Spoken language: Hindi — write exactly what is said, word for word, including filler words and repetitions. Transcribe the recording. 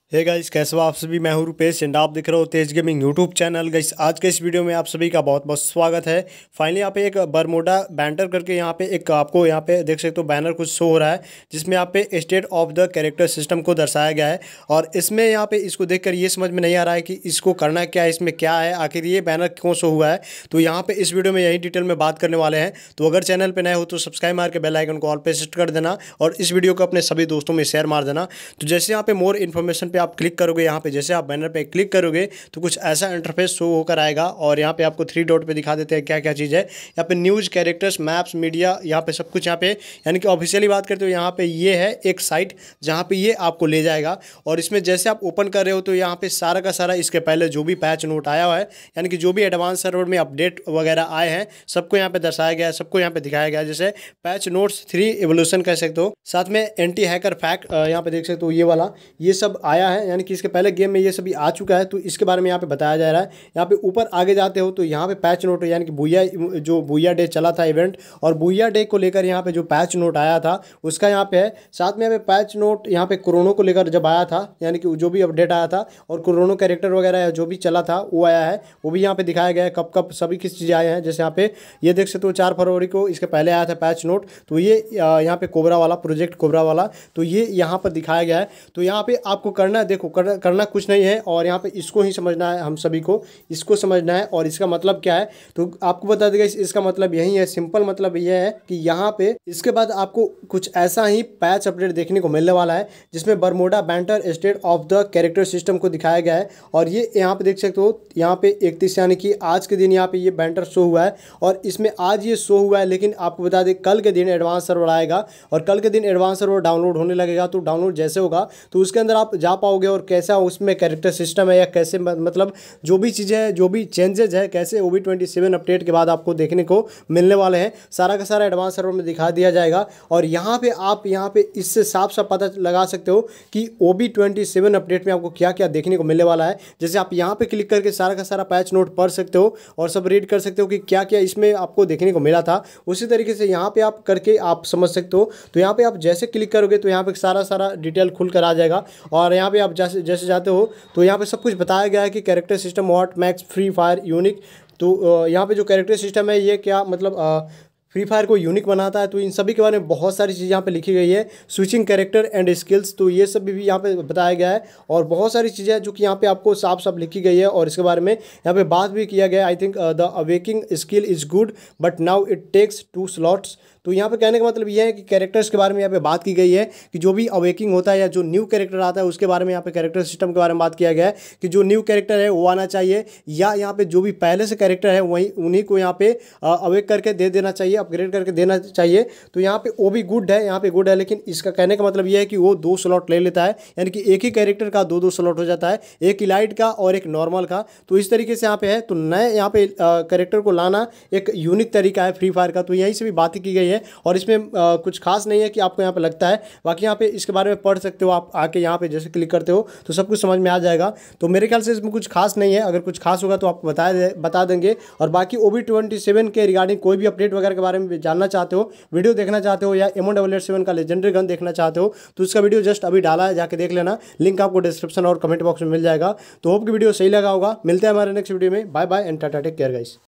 हे गाइस, कैसे हो आप सभी। मैं हूं रुपेश एंड आप देख रहे हो Tej gaming YouTube channel. Guys, आज के इस वीडियो में आप सभी का बहुत बहुत स्वागत है। फाइनली यहाँ पे एक बरमोडा बैंटर करके यहाँ पे एक आपको यहाँ पे देख सकते हो बैनर कुछ शो हो रहा है, जिसमें यहाँ पे state of the character system को दर्शाया गया है। और इसमें यहाँ पे इसको देखकर ये समझ में नहीं आ रहा है कि इसको करना क्या है, इसमें क्या है, आखिर ये बैनर क्यों शो हुआ है। तो यहाँ पे इस वीडियो में यही डिटेल में बात करने वाले हैं। तो अगर चैनल पर नए हो तो सब्सक्राइब मार के बेल आइकन को ऑल पे सेट कर देना और इस वीडियो को अपने सभी दोस्तों में शेयर मार देना। तो जैसे यहाँ पे मोर इन्फॉर्मेशन पे आप क्लिक करोगे, यहाँ पे जैसे आप बैनर पे क्लिक करोगे तो कुछ ऐसा इंटरफेस शो होकर आएगा और यहाँ पे आपको थ्री डॉट पे दिखा देते हैं क्या क्या चीज़ है। यहाँ पे न्यूज़, कैरेक्टर्स, मैप्स, मीडिया, यहाँ पे सब कुछ यहाँ पे यानी कि ऑफिशियली बात करते हो यहाँ पे ये है एक साइट जहाँ पे ये आपको ले जाएगा। और इसमें जैसे आप ओपन कर रहे हो तो यहाँ पे सारा का सारा इसके पहले जो भी पैच नोट आया हुआ है, यानी कि जो भी एडवांस सर्वर में अपडेट वगैरह आए हैं सबको यहाँ पे दर्शाया गया है, सबको यहाँ पे दिखाया गया है। जैसे पैच नोट्स थ्री एवोल्यूशन कह सकते हो, साथ में एंटी हैकर फैक्ट यहाँ पे देख सकते हो, ये वाला ये सब आया है, यानी कि इसके पहले गेम में ये सभी आ चुका है। तो इसके बारे में यहाँ पे बताया जा रहा है। यहाँ पे ऊपर आगे जाते हो तो यहाँ पे पैच नोट यानी कि बुया जो बुया डे चला था इवेंट, और बुया डे को लेकर यहाँ पे जो पैच नोट आया था उसका यहाँ पे है। साथ में यहाँ पे पैच नोट यहाँ पे कोरोना को लेकर जब आया था, यानी कि जो भी अपडेट आया था और कोरोना कैरेक्टर वगैरह जो भी चला था वो आया है, वो भी यहाँ पे दिखाया गया है कब कब सभी किस चीज़ें आए हैं। जैसे यहाँ पे ये देख सकते हो चार फरवरी को इसके पहले आया था पैच नोट, तो ये यहाँ पे कोबरा वाला प्रोजेक्ट कोबरा वाला, तो ये यहाँ पर दिखाया गया है। तो यहाँ पे आपको करना है, देखो करना, करना कुछ नहीं है और यहाँ पे इसको ही समझना है, हम सभी को इसको समझना है। और इसका मतलब क्या है तो आपको बता देगा, इसका मतलब यही है, सिंपल मतलब यह है कि यहाँ पे इसके बाद आपको कुछ ऐसा ही पैच अपडेट देखने को मिलने वाला है जिसमें Bermuda banter state of the character system को दिखाया गया है। और ये यहाँ पे देख सकते हो यहाँ पे इकतीस यानी कि आज के दिन यहाँ पे ये बैंटर शो हुआ है और इसमें आज ये शो हुआ है। लेकिन आपको बता दें कल के दिन एडवांस सर्वर आएगा और कल के दिन एडवांस सर्वर डाउनलोड होने लगेगा। तो डाउनलोड जैसे होगा तो उसके अंदर आप जा पाओगे और कैसा उसमें कैरेक्टर सिस्टम है या कैसे मतलब जो भी चीज़ें हैं, जो भी चेंजेज है, कैसे O B twenty seven update के बाद आपको देखने को मिलने वाले हैं, सारा का सारा एडवांस सर्वर में दिखा दिया जाएगा। और यहाँ पे आप यहाँ पे इससे साफ साफ पता लगा सकते हो कि O B twenty seven update में आपको क्या क्या देखने को मिलने वाला है। जैसे आप यहाँ पे क्लिक करके सारा का सारा पैच नोट पढ़ सकते हो और सब रीड कर सकते हो कि क्या क्या इसमें आपको देखने को मिला था। उसी तरीके से यहाँ पे आप करके आप समझ सकते हो। तो यहाँ पे आप जैसे क्लिक करोगे तो यहाँ पे सारा सारा डिटेल खुल कर आ जाएगा और यहाँ पे आप जैसे जैसे जाते हो तो यहाँ पे सब कुछ बताया गया है कि character system what max free fire unique. तो यहाँ पे जो कैरेक्टर सिस्टम है ये क्या मतलब फ्री फायर को यूनिक बनाता है। तो इन सभी के बारे में बहुत सारी चीज़ें यहाँ पे लिखी गई है। स्विचिंग कैरेक्टर एंड स्किल्स, तो ये सब भी यहाँ पे बताया गया है और बहुत सारी चीज़ें हैं जो कि यहाँ पे आपको साफ साफ लिखी गई है और इसके बारे में यहाँ पे बात भी किया गया है। I think the awakening skill is good but now it takes two slots. तो यहाँ पे कहने का मतलब ये है कि कैरेक्टर्स के बारे में यहाँ पे बात की गई है कि जो भी अवेकिंग होता है या जो न्यू कैरेक्टर आता है उसके बारे में यहाँ पे कैरेक्टर सिस्टम के बारे में बात किया गया है कि जो न्यू कैरेक्टर है वो आना चाहिए या यहाँ पे जो भी पहले से कैरेक्टर है वही उन्हीं को यहाँ पे अवेक करके दे देना चाहिए, अपग्रेड करके देना चाहिए। तो यहाँ पे वो भी गुड है, यहाँ पे गुड है, लेकिन इसका कहने का मतलब ये है कि वो दो स्लॉट ले लेता है, यानी कि एक ही कैरेक्टर का दो दो स्लॉट हो जाता है, एक इलाइट का और एक नॉर्मल का। तो इस तरीके से यहाँ पे है। तो नए यहाँ पे कैरेक्टर को लाना एक यूनिक तरीका है फ्री फायर का। तो यहीं से भी बात की गई है और इसमें आ, कुछ खास नहीं है कि आपको यहाँ पे लगता है। बाकी यहाँ पे इसके बारे में पढ़ सकते हो आप आके, यहाँ पे जैसे क्लिक करते हो तो सब कुछ समझ में आ जाएगा। तो मेरे ख्याल से इसमें कुछ खास नहीं है, अगर कुछ खास होगा तो आपको बता दे बता देंगे। और बाकी ओ बी ट्वेंटी सेवन के रिगार्डिंग कोई भी अपडेट वगैरह के बारे में जानना चाहते हो, वीडियो देखना चाहते हो या एम डबल एट सेवन का लेजेंडरी गन देखना चाहते हो तो उसका वीडियो जस्ट अभी डाला है, जाके देख लेना, लिंक आपको डिस्क्रिप्शन और कमेंट बॉक्स में मिल जाएगा। तो होप की वीडियो सही लगा होगा। मिलते हैं हमारे नेक्स्ट वीडियो में। Bye bye and tata, take care guys.